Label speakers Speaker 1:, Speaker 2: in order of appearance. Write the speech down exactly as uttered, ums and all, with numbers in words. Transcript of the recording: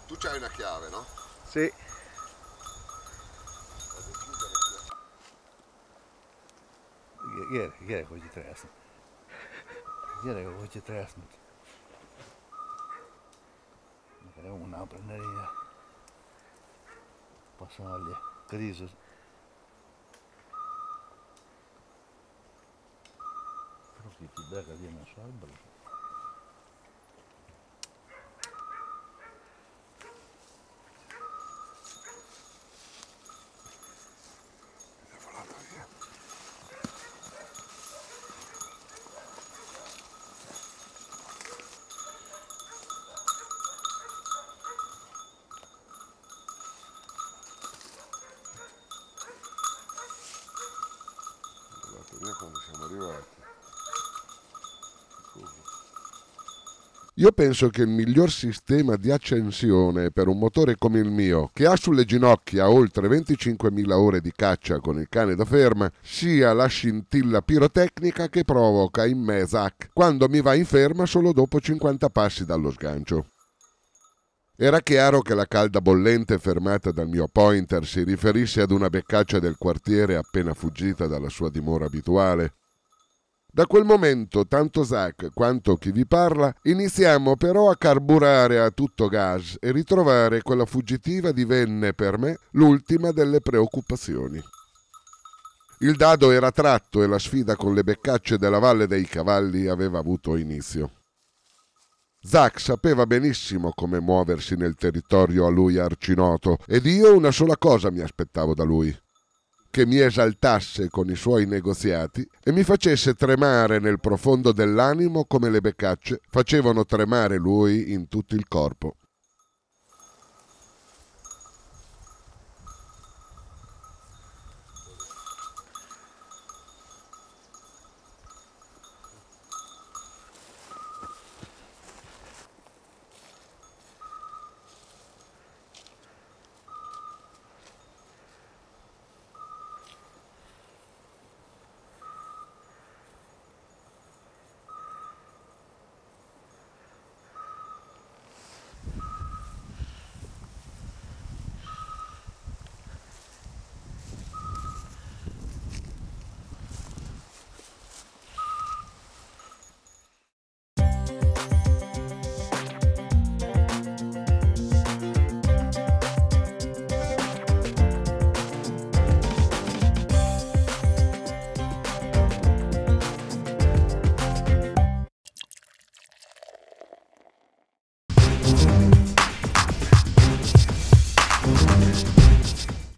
Speaker 1: Tu c'hai una chiave, no?
Speaker 2: Sì. Gyere, hogy itt rász. Gyere, hogy itt rász. Magari una prenderia. Passaglia. Criso. Però che ti becca di una salva.
Speaker 1: Quando siamo arrivati. Io penso che il miglior sistema di accensione per un motore come il mio, che ha sulle ginocchia oltre venticinquemila ore di caccia con il cane da ferma, sia la scintilla pirotecnica che provoca in me Zach quando mi va in ferma solo dopo cinquanta passi dallo sgancio. Era chiaro che la calda bollente fermata dal mio pointer si riferisse ad una beccaccia del quartiere appena fuggita dalla sua dimora abituale. Da quel momento, tanto Zach quanto chi vi parla, iniziamo però a carburare a tutto gas e ritrovare quella fuggitiva divenne per me l'ultima delle preoccupazioni. Il dado era tratto e la sfida con le beccacce della Valle dei Cavalli aveva avuto inizio. Zach sapeva benissimo come muoversi nel territorio a lui arcinoto ed io una sola cosa mi aspettavo da lui: che mi esaltasse con i suoi negoziati e mi facesse tremare nel profondo dell'animo come le beccacce facevano tremare lui in tutto il corpo.